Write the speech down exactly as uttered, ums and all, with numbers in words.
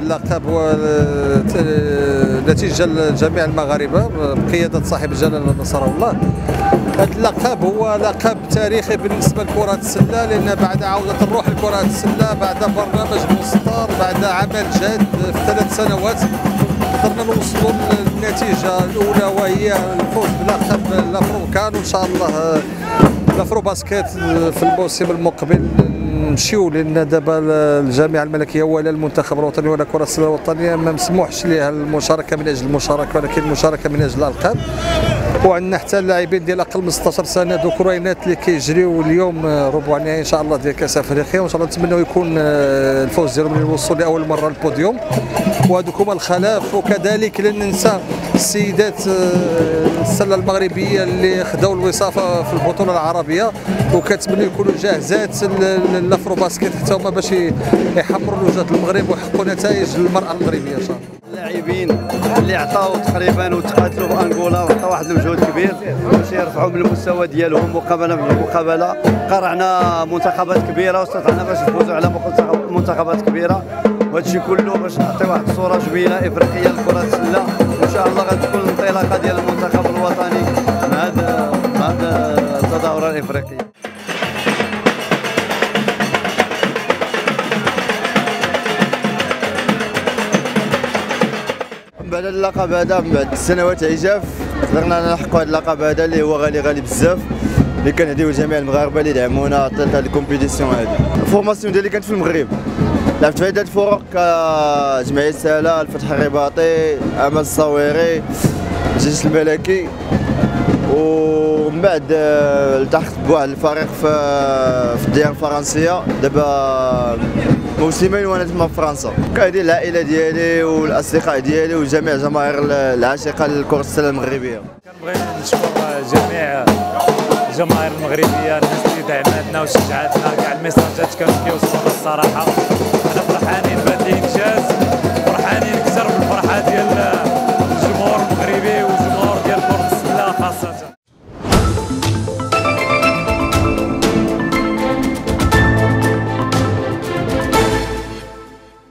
اللقب هو نتيجه لجميع المغاربه بقياده صاحب الجلاله نصر الله. هذا اللقب هو لقب تاريخي بالنسبه لكره السله، لان بعد عوده الروح لكره السله، بعد برنامج مستار، بعد عمل جاد في ثلاث سنوات، قدرنا نوصلوا للنتيجه الاولى وهي الفوز بلقب الافروكان. وان شاء الله الافرو باسكيت في الموسم المقبل نمشيو، لان دابا الجامعه الملكيه ولا المنتخب الوطني ولا كره السله الوطنيه ما مسموحش لها المشاركه من اجل المشاركه، ولكن المشاركه من اجل الالقاب. وعندنا حتى اللاعبين ديال اقل من ستة عشر سنه ذكورينات اللي كيجريو اليوم ربع النهائي ان شاء الله ديال كاس افريقيا، وان شاء الله نتمنوا يكون الفوز ديالهم من الوصول لاول مره للبوديوم. وهذوك هما الخلاف. وكذلك لن ننسى السيدات السله المغربيه اللي خداو الوصافه في البطوله العربيه، وكنتمنى يكونوا جاهزات الافرو باسكيت حتى هما باش يحمروا الوجه المغرب ويحققوا نتائج للمراه المغربيه ان شاء الله. اللاعبين اللي عطاو تقريبا وتقاتلوا في انغولا وعطاو واحد المجهود كبير باش يرفعوا من المستوى ديالهم مقابله بمقابله. قرعنا منتخبات كبيره واستطعنا باش نفوزوا على منتخبات كبيره، وهذا الشيء كله باش نعطيو واحد الصوره جميله افريقيه لكره السله. وان شاء الله غتكون الانطلاقه ديال المنتخب الوطني مع هذا مع هذا التظاهره الافريقيه. بعد اللقب هذا من بعد سنوات عجاف قدرنا نحققوا هذا اللقب هذا اللي هو غالي غالي بزاف، اللي كنهديو لجميع المغاربه اللي دعمونا حتى هذه الكومبيتيسيون هذه. الفورماسيون ديالي كانت في المغرب، لعبت في عده فرق كجمعيه سهله، الفتح الرباطي، امل الصويري، الجيش الملكي، ومن بعد التحقت بواحد الفريق في في الديار الفرنسيه دابا موسمين وانا تما في فرنسا. كندير العائله ديالي والاصدقاء ديالي وجميع جماهير العاشقه لكره السله المغربيه. كنبغي نشكر جميع الجماهير المغربيه، الناس اللي دعمتنا وشجعتنا، كاع الميساجات كانوا كيوصلوا الصراحه.